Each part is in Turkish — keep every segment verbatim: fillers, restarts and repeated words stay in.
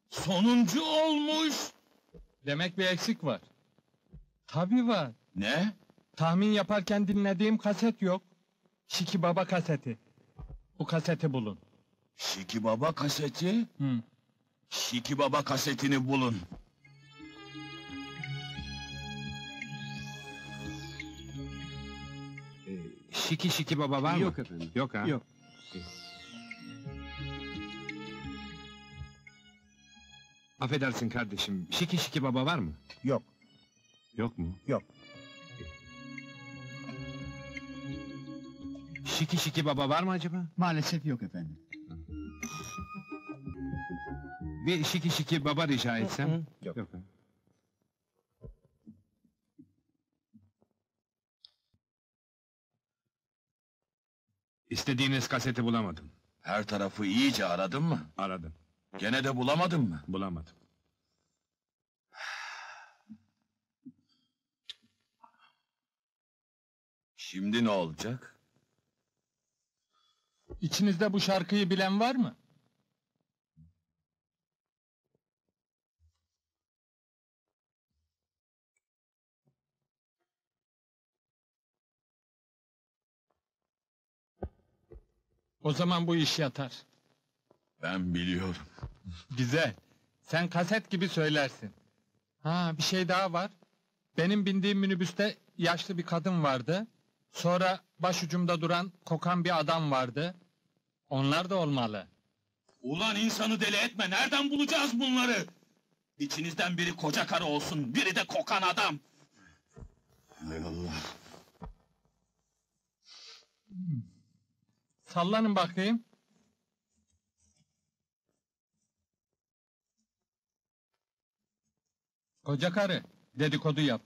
Sonuncu olmuş! Demek bir eksik var. Tabii var. Ne? Tahmin yaparken dinlediğim kaset yok. Şiki Baba kaseti. Bu kaseti bulun. Şiki Baba kaseti? Hı. Şiki Baba kasetini bulun. Şiki Şiki Baba var mı? Yok efendim. Yok ha? Yok. Affedersin kardeşim, Şiki Şiki Baba var mı? Yok. Yok mu? Yok. Şiki Şiki Baba var mı acaba? Maalesef yok efendim. Bir Şiki Şiki Baba rica etsem? Yok. Yok ha? İstediğiniz kaseti bulamadım. Her tarafı iyice aradın mı? Aradım, Gene de bulamadın mı? bulamadım. Şimdi ne olacak? İçinizde bu şarkıyı bilen var mı? O zaman bu iş yatar. Ben biliyorum. Güzel. Sen kaset gibi söylersin. Ha, bir şey daha var. Benim bindiğim minibüste yaşlı bir kadın vardı. Sonra başucumda duran kokan bir adam vardı. Onlar da olmalı. Ulan insanı deli etme, nereden bulacağız bunları? İçinizden biri koca karı olsun, biri de kokan adam. Hay Allah! Sallanın bakayım. Koca karı, dedikodu yap.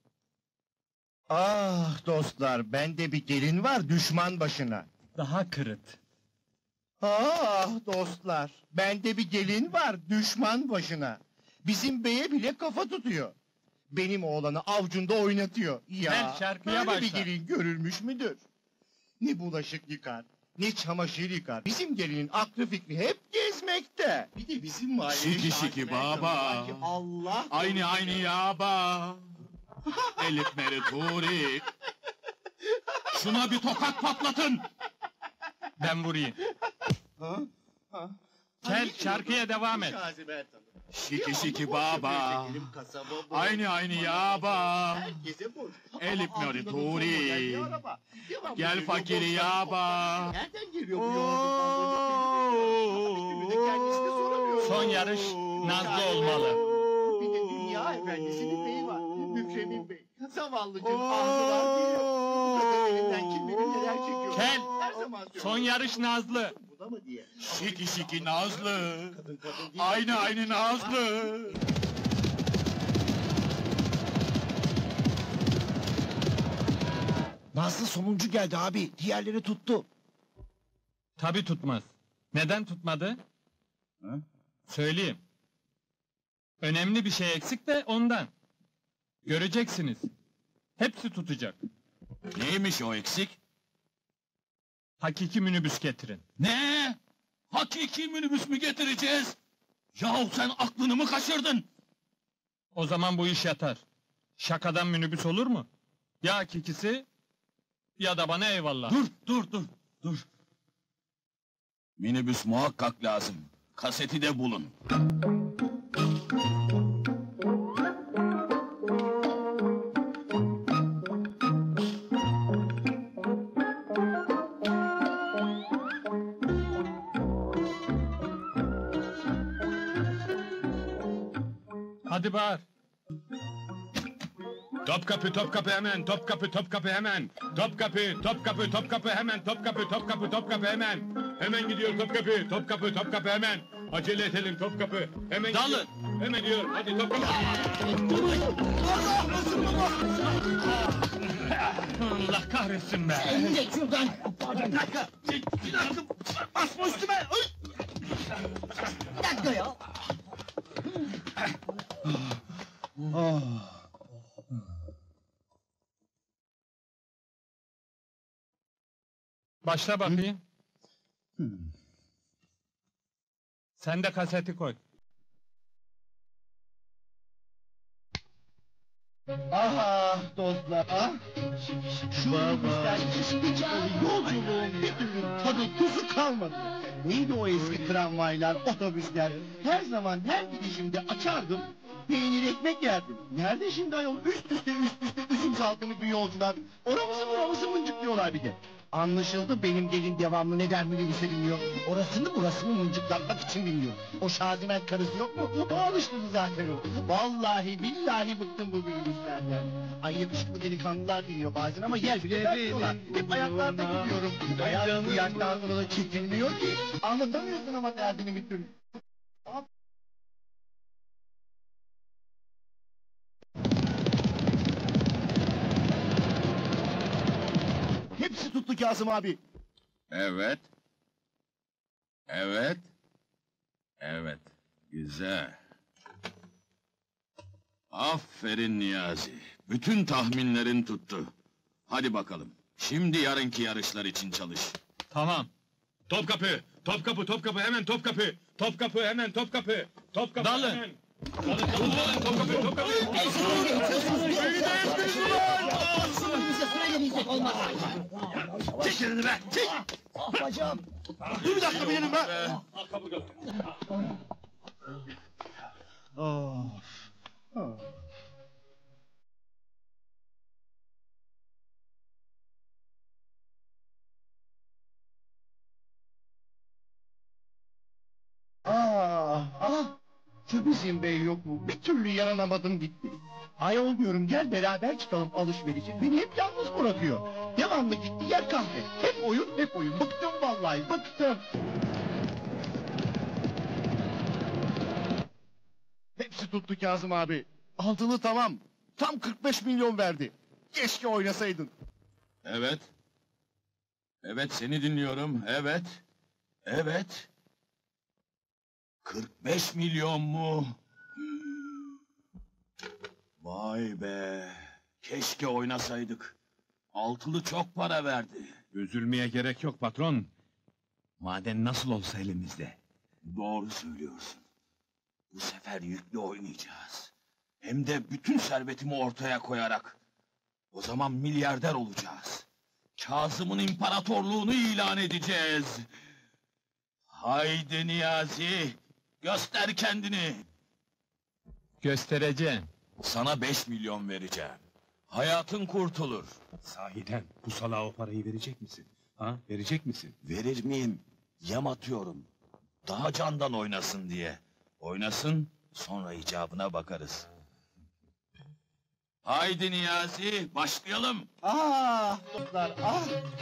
Ah dostlar, bende bir gelin var düşman başına. Daha kırıt. Ah dostlar, bende bir gelin var düşman başına. Bizim beye bile kafa tutuyor. Benim oğlanı avcunda oynatıyor. Ya, Gel şarkıya böyle bir başla. gelin görülmüş müdür? Ne bulaşık yıkar, ne çamaşır yıkar. Bizim gelinin aklı fikri hep gezmekte. Bir de bizim mahallenin Şiki şiki şarkıları baba. sanki Allah... Aynı aynı yaba! Elif Meri Turi! Şuna bir tokat patlatın! Ben vurayım. Ha? Ha? Gel şarkıya devam et. Şazibe Ertan'ı. Şiki Ya, şiki bu baba! çekelim kasaba bu. Aynı aynı yaba! Herkese boş. Elif Ama Nuri altında Turi. da sorma geldi araba. Devamlı Gel geliyor, fakiri boşlar, yaba. boşlar. Nereden geliyor bu yoğunluk? Bir de kendisine soramıyor. Son yarış Nazlı olmalı. Bir de dünya efendisinin beyi var. Mükremin Bey. Zavallıcım ağzılar diyor. Bu kadar elinden kim bilir neler çekiyor. Kel, Her zaman söylüyorum. son yarış Nazlı. Bu da mı diye. Şiki şiki Nazlı! Kadın kadın değil. Aynı aynı Nazlı! Nazlı sonuncu geldi abi. Diğerleri tuttu. Tabii tutmaz. Neden tutmadı? Hı? Söyleyeyim. Önemli bir şey eksik de ondan. Göreceksiniz. Hepsi tutacak. Neymiş o eksik? Hakiki minibüs getirin. Ne? Hakiki minibüs mü getireceğiz? Yahu sen aklını mı kaçırdın? O zaman bu iş yatar. Şakadan minibüs olur mu? Ya hakikisi ya da bana eyvallah. Dur, dur, dur, dur. Minibüs muhakkak lazım. Kaseti de bulun. Hadi bağır. Topkapı Topkapı hemen, Topkapı Topkapı hemen. Topkapı Topkapı Topkapı hemen, Topkapı Topkapı Topkapı hemen. Hemen gidiyor Topkapı, Topkapı Topkapı hemen. Acele edelim Topkapı. Hemen Dalın. gidiyor. Hemen diyor. Hadi Topkapı. Allah kahretsin be. Geç şuradan. Pardon. Bir dakika, bir dakika, basma üstüme! Ay! Bir dakika ya. Başla bakayım. Sen de kaseti koy. Ah dostlar ah. Şu minibüsten İsviçre yolculuğun bir türlü tadı tuzu kalmadı. Neydi o eski tramvaylar, otobüsler? Her zaman her gidişimde açardım, peynir ekmek yerdim. Nerede şimdi ayol üst üste üst üste üzüm salkımı bir yolcular? Oramızı buramızı mıncıklıyorlar bir de. Anlaşıldı benim gelin devamlı neden minibüse biniyor. Orasını burasını mıncıklatmak için biniyor. O Şazimen karısı yok mu? O alıştırdı zaten o. Vallahi billahi bıktım bu minibüslerden. Ay yakışıklı delikanlılar biniyor bazen ama yer bile vermiyorlar. Hep ayaklarda gidiyorum. Hayat bu yaştan sonra da çekilmiyor ki. Anlatamıyorsun ama derdini bir türlü. Hepsi tuttu Kazım abi. Evet. Evet. Evet. Güzel. Aferin Niyazi. Bütün tahminlerin tuttu. Hadi bakalım. Şimdi yarınki yarışlar için çalış. Tamam. Topkapı, Topkapı, Topkapı hemen Topkapı. Topkapı hemen Topkapı. Topkapı Dalın. hemen. Dalın, dalın, dalın, Topkapı, Topkapı. Çek elini be! Çek! Ah bacağım. Dur bir dakika benim be. Al kaburgalı. Of. Of. Ah, ah! Şu bizim bey yok mu? Bir türlü yaranamadım gitti. Ayol diyorum gel beraber çıkalım alışverişe. Beni hep yalnız bırakıyor. Devamlı gitti yer kahve. Hep oyun hep oyun. Bıktım vallahi bıktım. Hepsi tuttu Kazım abi. Altılı tamam. Tam kırk beş milyon verdi. Keşke oynasaydın. Evet. Evet seni dinliyorum. Evet. Evet. kırk beş milyon mu? Vay be. Keşke oynasaydık. Altılı çok para verdi. Üzülmeye gerek yok patron. Maden nasıl olsa elimizde. Doğru söylüyorsun. Bu sefer yüklü oynayacağız. Hem de bütün servetimi ortaya koyarak. O zaman milyarder olacağız. Kazım'ın imparatorluğunu ilan edeceğiz. Haydi Niyazi, göster kendini. Göstereceğim. Sana beş milyon vereceğim. Hayatın kurtulur. Sahiden bu salağa o parayı verecek misin? Ha, verecek misin? Verir miyim? Yem atıyorum. Daha candan oynasın diye. Oynasın, sonra icabına bakarız. Haydi Niyazi, başlayalım. Ah dostlar ah!